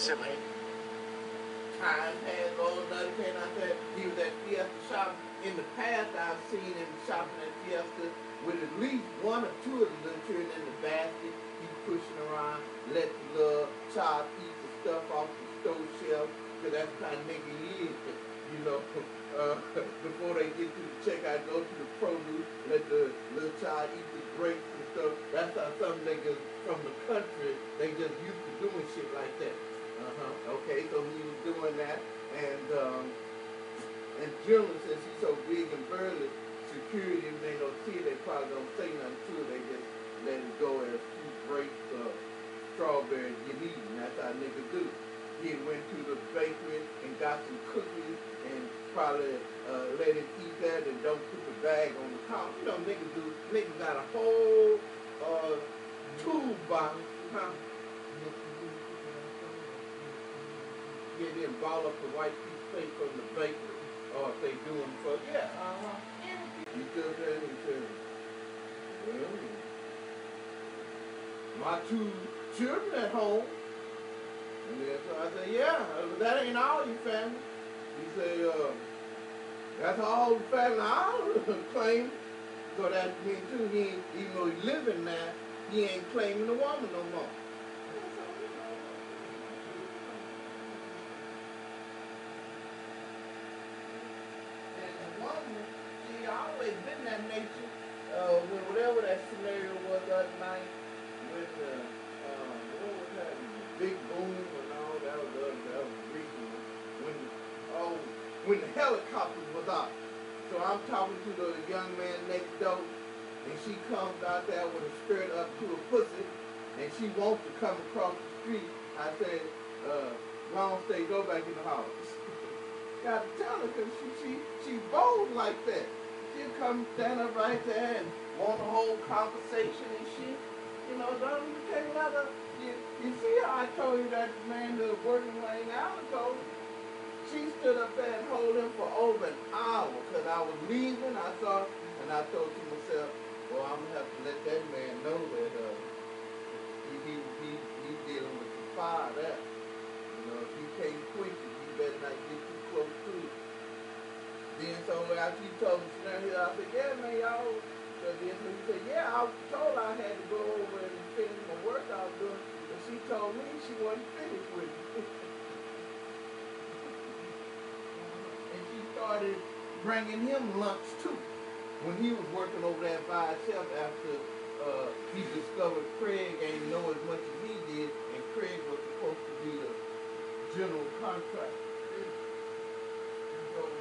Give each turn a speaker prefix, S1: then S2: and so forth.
S1: silly.
S2: Time passed, all another came out there. He was at Fiesta shopping. In the past, I've seen him shopping at Fiesta with at least one or two of the little children in the basket. He's pushing around, let the little child eat the stuff off the stove shelf, because that's the kind of nigga he is. You know, before they get to the checkout, go to the produce, let the little child eat the grapes and stuff. That's how some niggas from the country, they just used to doing shit like that. Okay, so he was doing that, and generally, since he's so big and burly, security, if they don't see it, they probably don't say nothing to it. They just let it go as few grapes or strawberries get eaten. That's how niggas do. He went to the bakery and got some cookies and probably let him eat that and don't put the bag on the counter. You know, niggas do. Niggas got a whole toolbox, huh? Yeah, then ball up the white piece of paper from the bakery. Or if they do them for, yeah, He stood there and he said, well, my two children at home. And then so I said, yeah, but that ain't all your family. He said, that's all the family I claim. So that means too, he ain't, even though he's living there, he ain't claiming the woman no more. Always been that nature. With whatever that scenario was the other night, with what was that? Big boom and all that was recent. When the helicopter was out. So I'm talking to the young man next door, and she comes out there with a skirt up to her pussy, and she wants to come across the street. I said, "Wrong state, go back in the house." Got to tell her because she bold like that. She'll come stand up right there and want a whole conversation and shit. You know, don't you take another. You see how I told you that man that was working right now? I told you. She stood up there and hold him for over an hour because I was leaving. I saw, and I thought to myself, well, I'm gonna have to let that man know that he's dealing with the fire there. You know, if he can't quit it, you better not get too close to it. Then so after he told me scenario, I said, yeah, man, y'all. So then he said, yeah, I was told I had to go over and finish my work I was doing. And she told me she wasn't finished with it. And she started bringing him lunch too. When he was working over there by himself after he discovered Craig ain't know as much as he did, and Craig was supposed to be the general contractor.